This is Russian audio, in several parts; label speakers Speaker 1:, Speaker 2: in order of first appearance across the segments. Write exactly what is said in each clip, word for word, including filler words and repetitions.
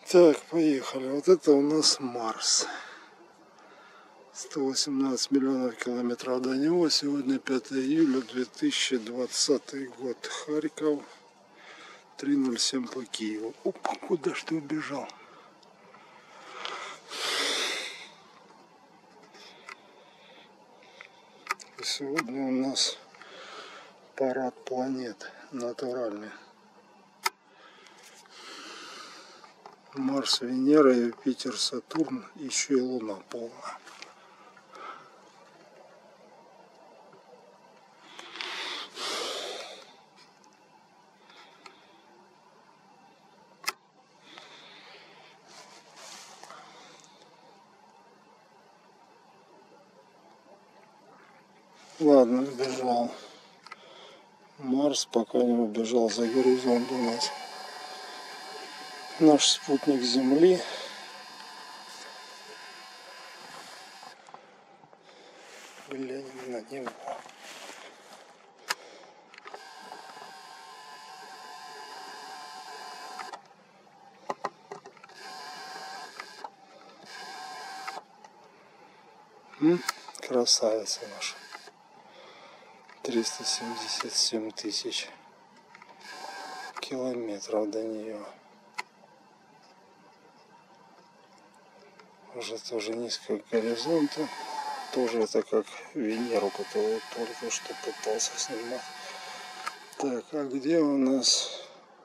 Speaker 1: Так, поехали. Вот это у нас Марс. сто восемнадцать миллионов километров до него. Сегодня пятое июля две тысячи двадцатый год. Харьков. три ноль семь по Киеву. Опа, куда ж ты убежал? И сегодня у нас парад планет натуральный. Марс, Венера, Юпитер, Сатурн, еще и Луна полная. Ладно, убежал. Марс пока не убежал за горизонт у нас. Наш спутник Земли. Глянем на него. М? Красавица наша. триста семьдесят семь тысяч километров до нее. Уже тоже низко к горизонту. Тоже это как Венеру, которую только что пытался снимать. Так, а где у нас?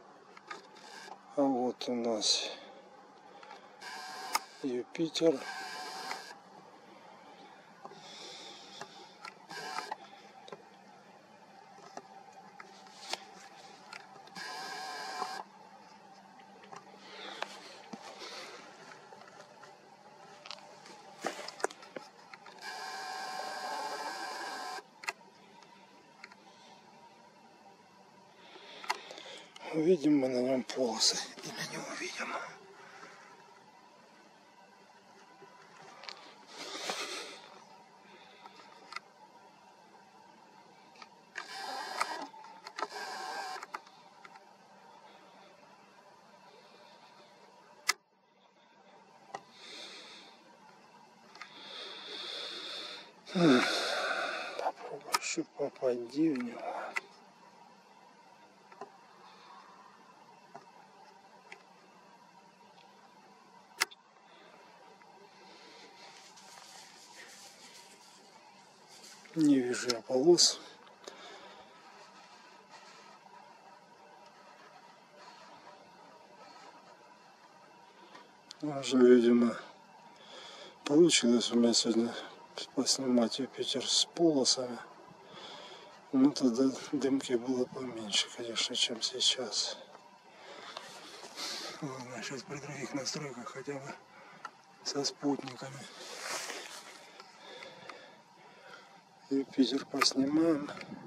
Speaker 1: А вот у нас Юпитер. Увидим мы на нем полосы или не увидим. Попробую еще попади в него. Не вижу я полос. Уже, видимо, получилось у меня сегодня поснимать Юпитер с полосами. Ну, тогда дымки было поменьше, конечно, чем сейчас. Ладно, сейчас при других настройках хотя бы со спутниками Юпитер поснимаем.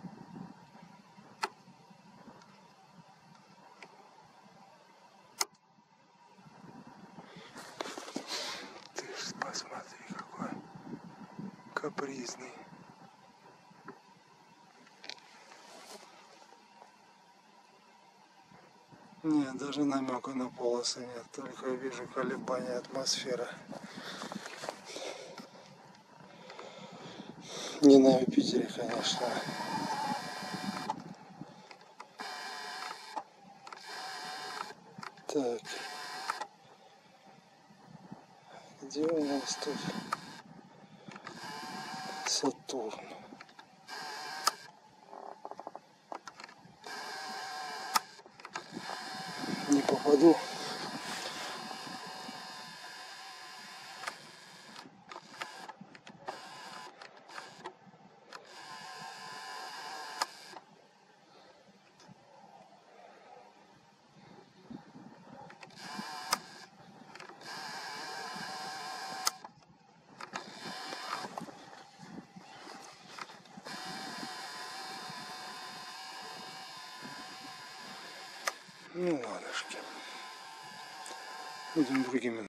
Speaker 1: Ты ж посмотри, какой капризный. Нет, даже намека на полосы нет, только вижу колебания атмосферы. Не на Юпитере, конечно. Так. Где у нас тут Сатурн? Не попаду. Ну ладушки. Будем другими.